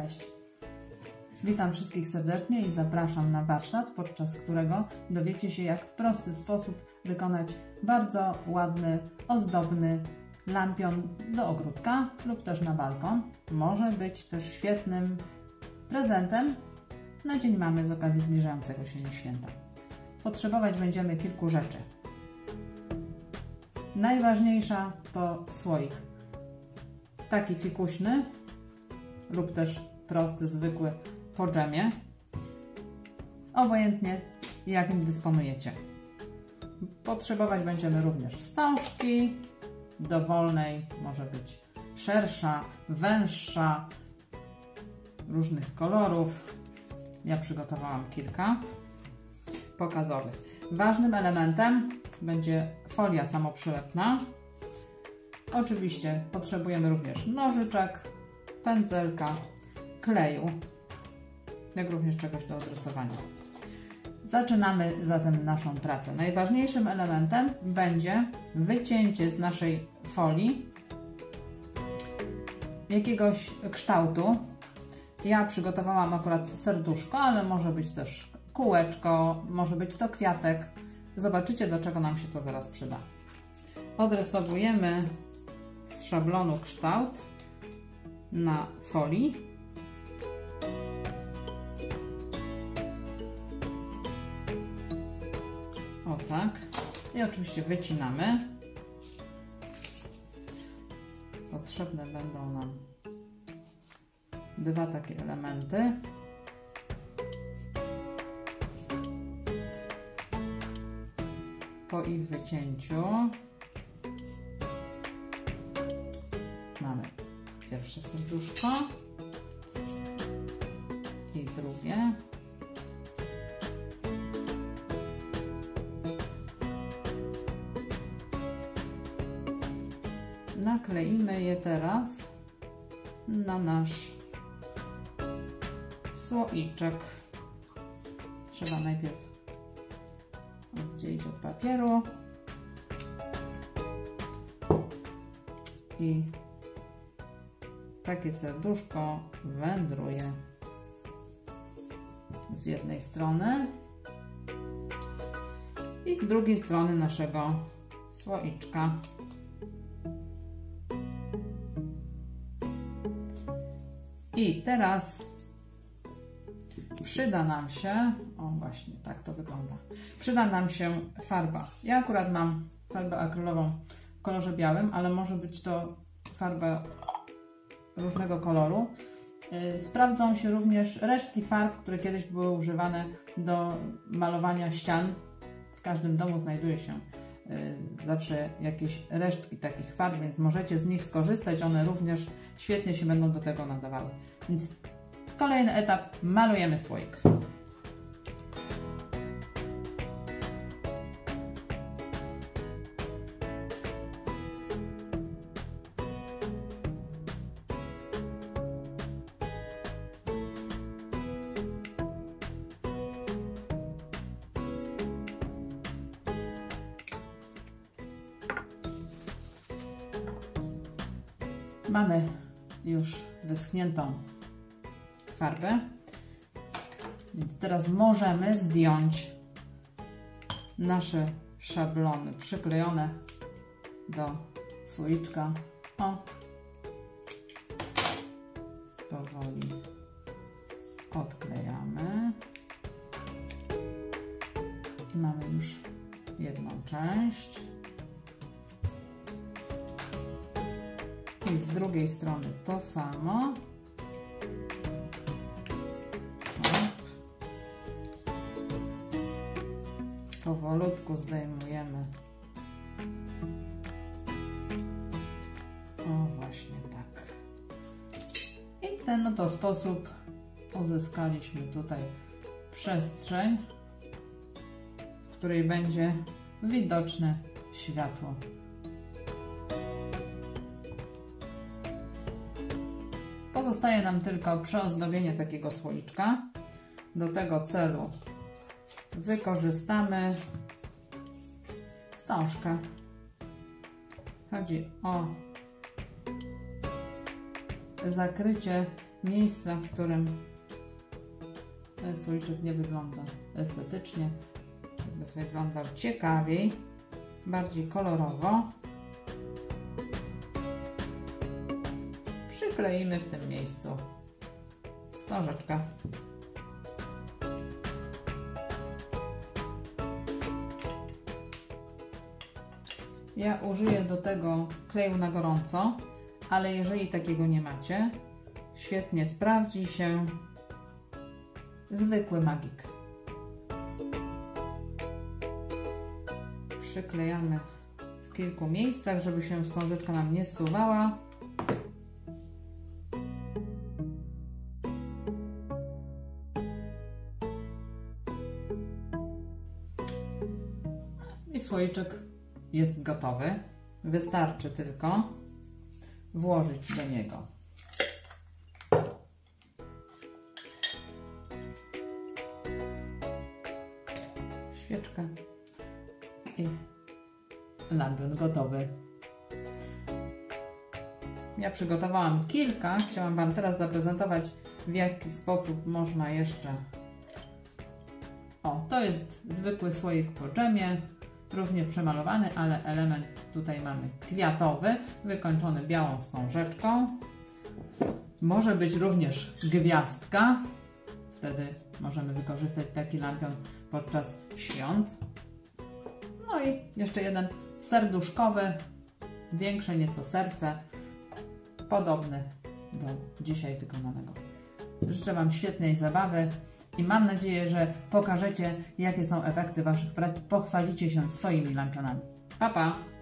Cześć! Witam wszystkich serdecznie i zapraszam na warsztat, podczas którego dowiecie się, jak w prosty sposób wykonać bardzo ładny, ozdobny lampion do ogródka lub też na balkon. Może być też świetnym prezentem na Dzień Mamy z okazji zbliżającego się święta. Potrzebować będziemy kilku rzeczy. Najważniejsza to słoik. Taki fikuśny lub też prosty, zwykły po dżemie. Obojętnie jakim dysponujecie. Potrzebować będziemy również wstążki dowolnej, może być szersza, węższa, różnych kolorów. Ja przygotowałam kilka pokazowych. Ważnym elementem będzie folia samoprzylepna. Oczywiście potrzebujemy również nożyczek, pędzelka, kleju, jak również czegoś do odrysowania. Zaczynamy zatem naszą pracę. Najważniejszym elementem będzie wycięcie z naszej folii jakiegoś kształtu. Ja przygotowałam akurat serduszko, ale może być też kółeczko, może być to kwiatek. Zobaczycie, do czego nam się to zaraz przyda. Odrysowujemy z szablonu kształt na folii. O tak. I oczywiście wycinamy. Potrzebne będą nam dwa takie elementy. Po ich wycięciu mamy pierwsze serduszko i drugie. Nakleimy je teraz na nasz słoiczek. Trzeba najpierw oddzielić od papieru i takie serduszko wędruje z jednej strony i z drugiej strony naszego słoiczka. I teraz przyda nam się, o właśnie tak to wygląda, przyda nam się farba. Ja akurat mam farbę akrylową w kolorze białym, ale może być to farba różnego koloru. Sprawdzą się również resztki farb, które kiedyś były używane do malowania ścian. W każdym domu znajduje się zawsze jakieś resztki takich farb, więc możecie z nich skorzystać. One również świetnie się będą do tego nadawały. Więc kolejny etap, malujemy słoik. Mamy już wyschniętą farbę, więc teraz możemy zdjąć nasze szablony przyklejone do słoiczka. O, powoli odklejamy i mamy już jedną część. I z drugiej strony to samo. Powolutku zdejmujemy. O, właśnie tak. I w ten oto sposób uzyskaliśmy tutaj przestrzeń, w której będzie widoczne światło. Pozostaje nam tylko przeozdobienie takiego słoiczka. Do tego celu wykorzystamy wstążkę. Chodzi o zakrycie miejsca, w którym ten słoiczek nie wygląda estetycznie, żeby wyglądał ciekawiej, bardziej kolorowo. Przykleimy w tym miejscu wstążeczkę. Ja użyję do tego kleju na gorąco, ale jeżeli takiego nie macie, świetnie sprawdzi się zwykły magik. Przyklejamy w kilku miejscach, żeby się wstążeczka nam nie zsuwała. I słoiczek jest gotowy. Wystarczy tylko włożyć do niego świeczkę i lampion gotowy. Ja przygotowałam kilka. Chciałam Wam teraz zaprezentować, w jaki sposób można jeszcze... O, to jest zwykły słoik po dżemie, również przemalowany, ale element tutaj mamy kwiatowy, wykończony białą wstążeczką. Może być również gwiazdka. Wtedy możemy wykorzystać taki lampion podczas świąt. No i jeszcze jeden serduszkowy, większe nieco serce, podobny do dzisiaj wykonanego. Życzę Wam świetnej zabawy i mam nadzieję, że pokażecie, jakie są efekty Waszych prac, pochwalicie się swoimi lampionami. Pa, pa!